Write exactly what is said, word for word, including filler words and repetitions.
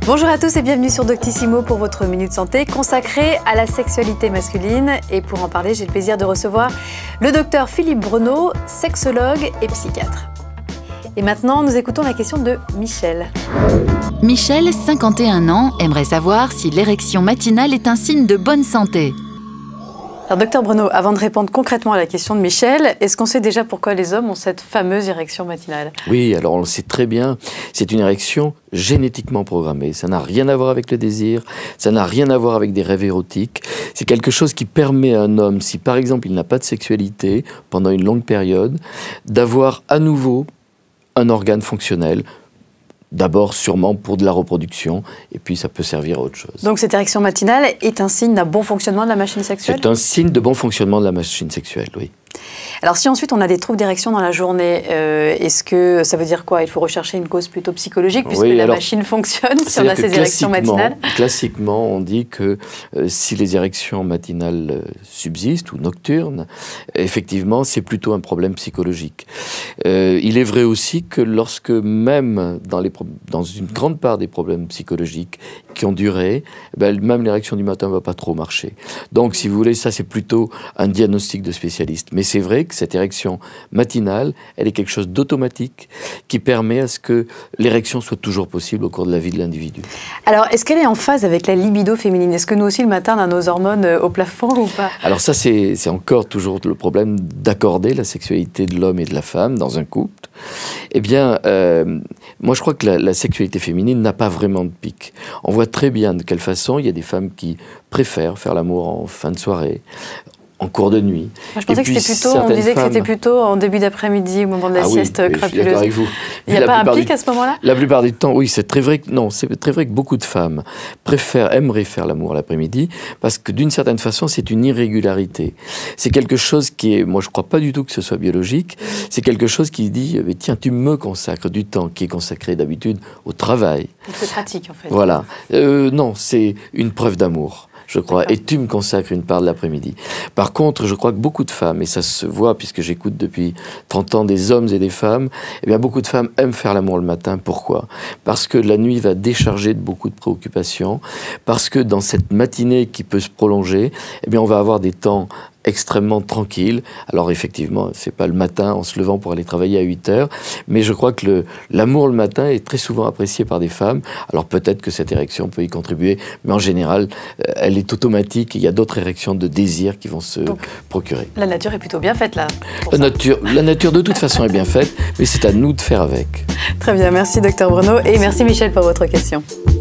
Bonjour à tous et bienvenue sur Doctissimo pour votre Minute Santé consacrée à la sexualité masculine. Et pour en parler, j'ai le plaisir de recevoir le docteur Philippe Breneau, sexologue et psychiatre. Et maintenant, nous écoutons la question de Michel. Michel, cinquante et un ans, aimerait savoir si l'érection matinale est un signe de bonne santé. Alors, docteur Breneau, avant de répondre concrètement à la question de Michel, est-ce qu'on sait déjà pourquoi les hommes ont cette fameuse érection matinale? Oui, alors on le sait très bien, c'est une érection génétiquement programmée. Ça n'a rien à voir avec le désir, ça n'a rien à voir avec des rêves érotiques. C'est quelque chose qui permet à un homme, si par exemple il n'a pas de sexualité pendant une longue période, d'avoir à nouveau un organe fonctionnel. D'abord, sûrement pour de la reproduction, et puis ça peut servir à autre chose. Donc cette érection matinale est un signe d'un bon fonctionnement de la machine sexuelle? C'est un signe de bon fonctionnement de la machine sexuelle, oui. Alors si ensuite on a des troubles d'érection dans la journée, euh, est-ce que ça veut dire quoi? Il faut rechercher une cause plutôt psychologique puisque oui, la alors, machine fonctionne si on a ces érections matinales? Classiquement, on dit que euh, si les érections matinales euh, subsistent ou nocturnes, effectivement, c'est plutôt un problème psychologique. Euh, il est vrai aussi que lorsque même dans, les dans une grande part des problèmes psychologiques qui ont duré, ben, même l'érection du matin ne va pas trop marcher. Donc, si vous voulez, ça c'est plutôt un diagnostic de spécialiste. Mais c'est vrai que cette érection matinale, elle est quelque chose d'automatique qui permet à ce que l'érection soit toujours possible au cours de la vie de l'individu. Alors, est-ce qu'elle est en phase avec la libido féminine? Est-ce que nous aussi, le matin, on a nos hormones au plafond ou pas? Alors ça, c'est encore toujours le problème d'accorder la sexualité de l'homme et de la femme dans un couple. Eh bien, euh, moi, je crois que la, la sexualité féminine n'a pas vraiment de pic. On voit très bien de quelle façon il y a des femmes qui préfèrent faire l'amour en fin de soirée, en cours de nuit. Moi, je pensais que c'était plutôt, on disait femmes... que c'était plutôt en début d'après-midi, au moment de la ah sieste oui, crapuleuse. Je suis avec vous. Il n'y a pas un pic du... à ce moment-là? La plupart du temps, oui, c'est très vrai que non, c'est très vrai que beaucoup de femmes préfèrent, aimeraient faire l'amour l'après-midi parce que d'une certaine façon, c'est une irrégularité. C'est quelque chose qui est, moi, je ne crois pas du tout que ce soit biologique. C'est quelque chose qui dit, mais tiens, tu me consacres du temps qui est consacré d'habitude au travail. Donc c'est pratique, en fait. Voilà. Euh, non, c'est une preuve d'amour, je crois, et tu me consacres une part de l'après-midi. Par contre, je crois que beaucoup de femmes, et ça se voit puisque j'écoute depuis trente ans des hommes et des femmes, eh bien beaucoup de femmes aiment faire l'amour le matin. Pourquoi? Parce que la nuit va décharger de beaucoup de préoccupations, parce que dans cette matinée qui peut se prolonger, eh bien on va avoir des temps extrêmement tranquille. Alors effectivement, c'est pas le matin en se levant pour aller travailler à huit heures, mais je crois que l'amour le, le matin est très souvent apprécié par des femmes. Alors peut-être que cette érection peut y contribuer, mais en général, euh, elle est automatique. Il y a d'autres érections de désir qui vont se Donc, procurer. La nature est plutôt bien faite là. La nature, la nature de toute façon est bien faite, mais c'est à nous de faire avec. Très bien, merci docteur Breneau et merci Michel pour votre question.